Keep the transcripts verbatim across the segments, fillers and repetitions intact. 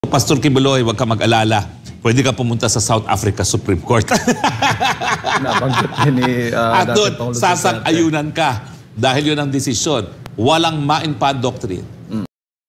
Pastor Quiboloy, huwag ka mag-alala. Pwede ka pumunta sa South Africa Supreme Court. Nabanggit ni uh, At doon, sasang-ayunan ka. Dahil yun ang desisyon. Walang ma-in-pa doctrine. Mm.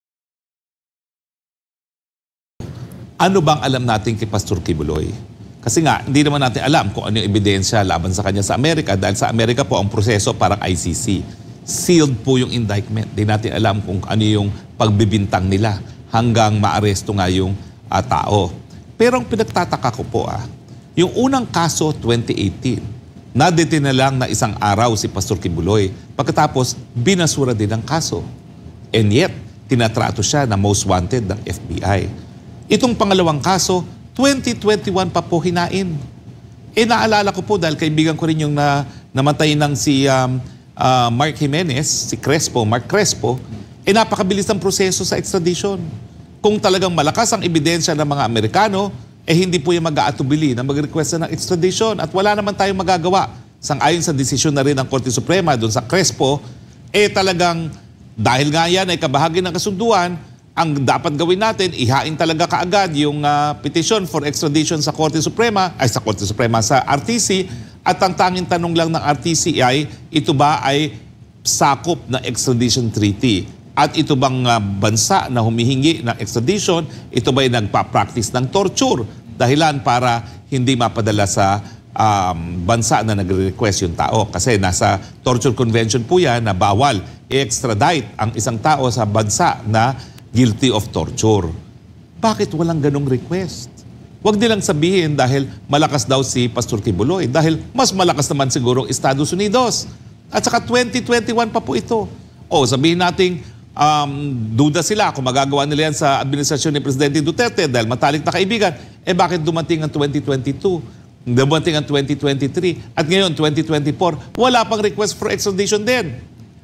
Ano bang alam natin kay Pastor Quiboloy? Kasi nga, hindi naman natin alam kung ano yung ebidensya laban sa kanya sa Amerika. Dahil sa Amerika po, ang proseso parang I C C. Sealed po yung indictment. Hindi natin alam kung ano yung pagbibintang nila hanggang maaresto nga yung uh, tao. Pero ang pinagtataka ko po, ah, yung unang kaso twenty eighteen, nadetain na lang na isang araw si Pastor Quiboloy. Pagkatapos, binasura din ang kaso. And yet, tinatrato siya na most wanted ng F B I. Itong pangalawang kaso, twenty twenty-one pa po hinain. Eh, naalala ko po dahil kaibigan ko rin yung na, namatay ng si um, uh, Mark Jimenez, si Crespo, Mark Crespo, eh napakabilis ng proseso sa extradition. Kung talagang malakas ang ebidensya ng mga Amerikano, eh hindi po yung mag-aatubili na mag-request na ng extradition. At wala naman tayong magagawa. Sang-ayon sa desisyon na rin ng Korte Suprema doon sa Crespo, eh talagang dahil nga yan ay kabahagi ng kasunduan, ang dapat gawin natin, ihain talaga kaagad yung uh, petition for extradition sa Korte Suprema, ay sa Korte Suprema, sa R T C, at ang tanging tanong lang ng R T C ay, ito ba ay sakop na extradition treaty? At ito bang uh, bansa na humihingi ng extradition, ito ba'y nagpa-practice ng torture? Dahilan para hindi mapadala sa um, bansa na nagre-request yung tao. Kasi nasa torture convention po yan na bawal i-extradite ang isang tao sa bansa na guilty of torture. Bakit walang ganong request? Huwag nilang sabihin dahil malakas daw si Pastor Quiboloy. Dahil mas malakas naman siguro Estados Unidos. At saka twenty twenty-one pa po ito. O sabihin natin, Um, duda sila kung magagawa nila yan sa administrasyon ni Presidente Duterte dahil matalik na kaibigan. Eh bakit dumating ang twenty twenty-two? Dumating ang twenty twenty-three? At ngayon, twenty twenty-four, wala pang request for extradition din.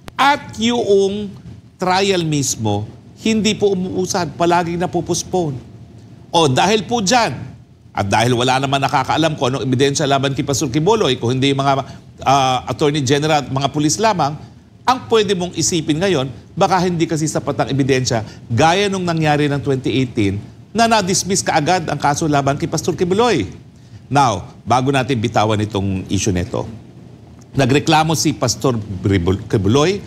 At yung trial mismo, hindi po umuusad, palaging napupostpone. O dahil po dyan, at dahil wala naman nakakaalam kung anong ebidensya laban kay Pastor Quiboloy, kung hindi mga uh, Attorney General at mga pulis lamang, ang pwede mong isipin ngayon, baka hindi kasi sapat ang ebidensya, gaya nung nangyari ng twenty eighteen, na na-dismiss kaagad ang kaso laban kay Pastor Quiboloy. Now, bago natin bitawan itong issue nito, nagreklamo si Pastor Quiboloy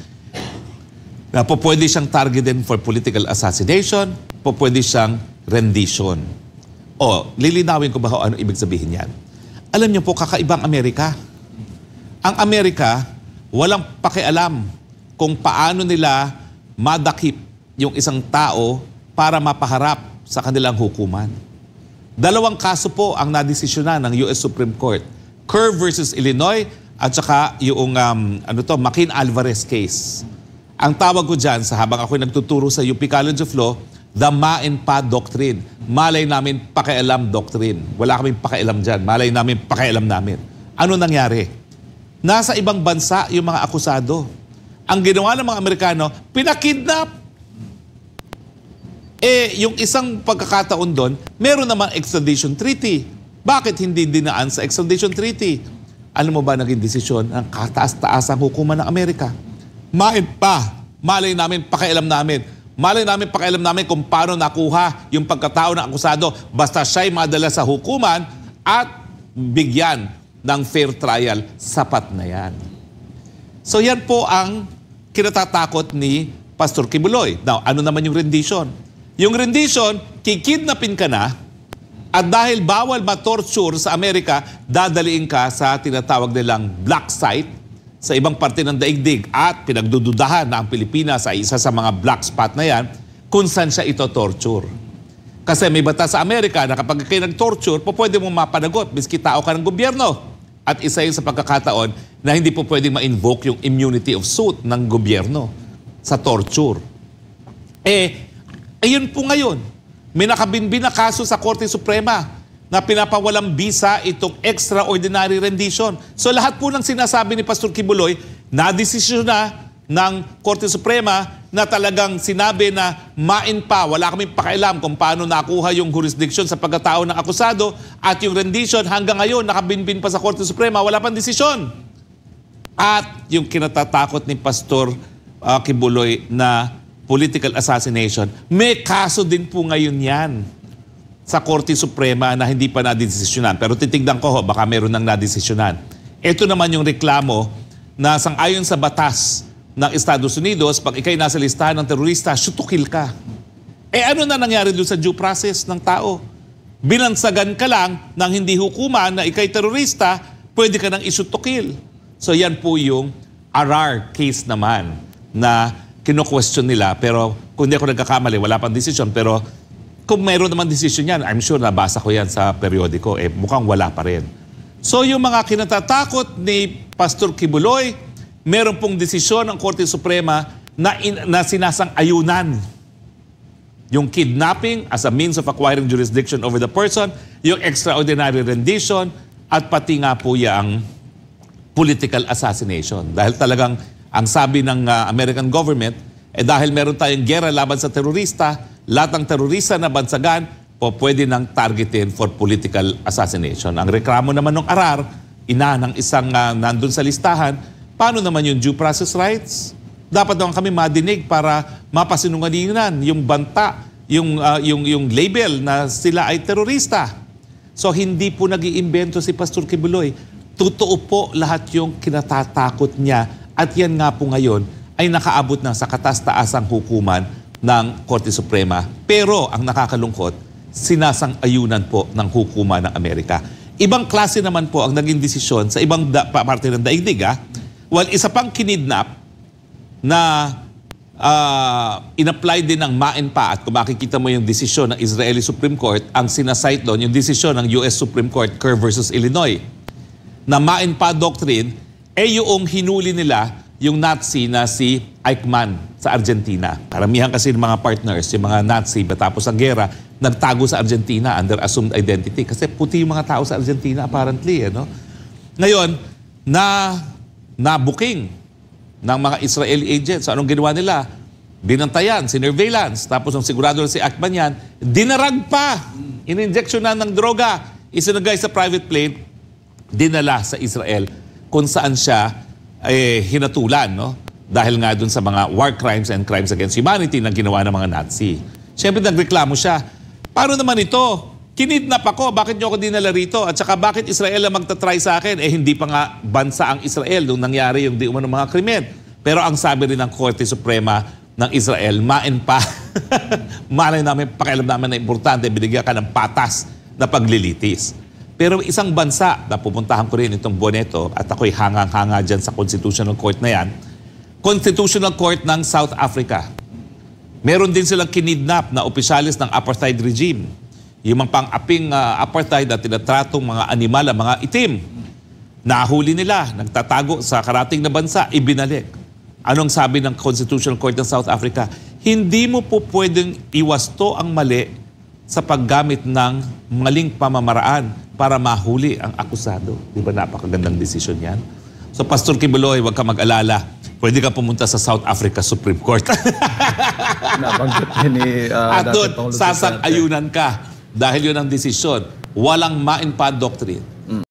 na po pwede siyang targeted for political assassination, po pwede siyang rendition. O, lilinawin ko ba kung ano ibig sabihin yan? Alam niyo po, kakaibang Amerika. Ang Amerika, walang pakialam kung paano nila madakip yung isang tao para mapaharap sa kanilang hukuman. Dalawang kaso po ang nadesisyonan ng U S Supreme Court. Kerr versus Illinois at saka yung um, ano to, McCain-Alvarez case. Ang tawag ko dyan sa habang ako nagtuturo sa U P College of Law, the ma-in-pa doctrine. Malay namin pakialam doctrine. Wala kaming pakialam dyan. Malay namin pakialam namin. Ano nangyari? Nasa ibang bansa yung mga akusado. Ang ginawa ng mga Amerikano, pinakidnap. Eh, yung isang pagkakataon doon, meron namang extradition treaty. Bakit hindi dinaan sa extradition treaty? Alam mo ba naging desisyon ng kataas-taasang hukuman ng Amerika? Main pa. Malay namin, pakialam namin. Malay namin, pakialam namin kung paano nakuha yung pagkatao ng akusado basta siya'y madala sa hukuman at bigyan ng fair trial, sapat na yan. So yan po ang kinatatakot ni Pastor Quiboloy. Now, ano naman yung rendition? Yung rendition, kikidnapin ka na at dahil bawal ma-torture sa Amerika, dadaliin ka sa tinatawag nilang black site sa ibang parte ng daigdig at pinagdududahan na ang Pilipinas ay isa sa mga black spot na yan kung saan siya ito torture. Kasi may batas sa Amerika na kapag kayo nag-torture, po pwede mong mapanagot, miski tao ka ng gobyerno. At isa yun sa pagkakataon na hindi po pwedeng ma-invoke yung immunity of suit ng gobyerno sa torture. Eh, ayun po ngayon. May nakabinbin na kaso sa Korte Suprema na pinapawalang bisa itong extraordinary rendition. So lahat po ng sinasabi ni Pastor Quiboloy, na-desisyon na ng Korte Suprema na talagang sinabi na ma-in-pa, wala kaming pakialam kung paano nakuha yung jurisdiction sa pagkatao ng akusado at yung rendition hanggang ngayon nakabinbin pa sa Korte Suprema, wala pang desisyon. At yung kinatatakot ni Pastor uh, Quiboloy na political assassination. May kaso din po ngayon yan sa Korte Suprema na hindi pa nadesisyonan. Pero titignan ko, ho, baka meron nang nadesisyonan. Ito naman yung reklamo na sang-ayon sa batas ng Estados Unidos, pag ikay nasa listahan ng terorista, shoot to kill ka. Eh ano na nangyari doon sa due process ng tao? Binansagan ka lang ng hindi hukuman na ikay terorista, pwede ka nang i-shoot to kill. So yan po yung R R case naman na kino-question nila. Pero kung hindi ako nagkakamali, wala pang desisyon. Pero kung mayroon naman desisyon yan, I'm sure nabasa ko yan sa periodiko, eh mukhang wala pa rin. So yung mga kinatatakot ni Pastor Kibuloy, meron pong desisyon ng Korte Suprema na, in, na sinasang-ayunan. Yung kidnapping as a means of acquiring jurisdiction over the person, yung extraordinary rendition, at pati nga po yung political assassination. Dahil talagang ang sabi ng uh, American government, eh dahil meron tayong gera laban sa terorista, lahat ng terorista na bansagan po pwede nang targetin for political assassination. Ang reklamo naman ng R R, ina ng isang uh, nandun sa listahan, paano naman yung due process rights? Dapat naman kami madinig para mapasinungalingan yung banta, yung, uh, yung, yung label na sila ay terorista. So hindi po nag-iimbento si Pastor Kibuloy. Totoo po lahat yung kinatatakot niya at yan nga po ngayon ay nakaabot na sa katas-taasang hukuman ng Korte Suprema. Pero ang nakakalungkot, sinasang-ayunan po ng hukuman ng Amerika. Ibang klase naman po ang naging desisyon sa ibang da- parte ng daigdig. Ah. Well, isa pang kinidnap na uh, in-apply din ng ma-en-pa, at kung makikita mo yung desisyon ng Israeli Supreme Court, ang sinasite doon, yung desisyon ng U S Supreme Court, Kerr versus Illinois, na ma-en-pa doctrine, eh yung hinuli nila yung Nazi na si Eichmann sa Argentina. Karamihan kasi ng mga partners, yung mga Nazi, batapos ang gera, nagtago sa Argentina under assumed identity. Kasi puti yung mga tao sa Argentina apparently. Eh, no? Ngayon, na nabuking ng mga Israeli agents. So, anong ginawa nila? Binantayan, sinurveillance. Tapos nung sigurado na si Eichmann yan, dinarag pa. In-injection na ng droga. Isinagay sa private plane, dinala sa Israel kung saan siya eh, hinatulan. No? Dahil nga dun sa mga war crimes and crimes against humanity na ginawa ng mga Nazi. Siyempre nagreklamo siya. Paano naman ito? Kinidnap ako, bakit niyo ako dinala rito? At saka bakit Israel ang magtatry sa akin? Eh hindi pa nga bansa ang Israel nung nangyari yung di umano mga krimen. Pero ang sabi rin ng Korte Suprema ng Israel, ma-en-pa. Malay namin, pakialam namin na importante, binigyan ka ng patas na paglilitis. Pero isang bansa, na pupuntahan ko rin itong Boneto, at ako'y hangang-hanga dyan sa Constitutional Court na yan, Constitutional Court ng South Africa. Meron din silang kinidnap na opisyalis ng apartheid regime. Yung mga pang-aping uh, apartheid na tinatratong mga animal, mga itim. Nahuli nila, nagtatago sa karating na bansa, ibinalik. Anong sabi ng Constitutional Court ng South Africa? Hindi mo po pwedeng iwasto ang mali sa paggamit ng maling pamamaraan para mahuli ang akusado. Di ba napakagandang desisyon yan? So Pastor Kibuloy, huwag ka mag-alala. Pwede ka pumunta sa South Africa Supreme Court. Nabanggit ni uh, At doon, sasang-ayunan ka. Dahil yun ang desisyon. Walang ma-en-pa doctrine.